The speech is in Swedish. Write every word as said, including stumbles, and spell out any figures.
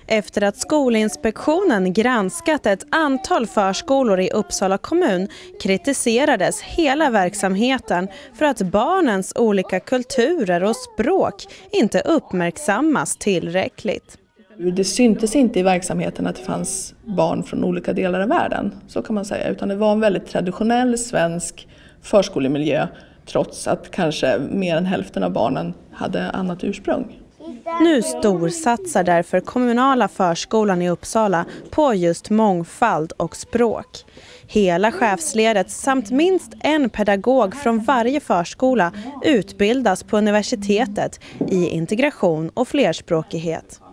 Efter att Skolinspektionen granskat ett antal förskolor i Uppsala kommun kritiserades hela verksamheten för att barnens olika kulturer och språk inte uppmärksammas tillräckligt. Det syntes inte i verksamheten att det fanns barn från olika delar av världen, så kan man säga. Utan det var en väldigt traditionell svensk förskolemiljö, trots att kanske mer än hälften av barnen hade annat ursprung. Nu storsatsar därför kommunala förskolan i Uppsala på just mångfald och språk. Hela chefsledet samt minst en pedagog från varje förskola utbildas på universitetet i integration och flerspråkighet.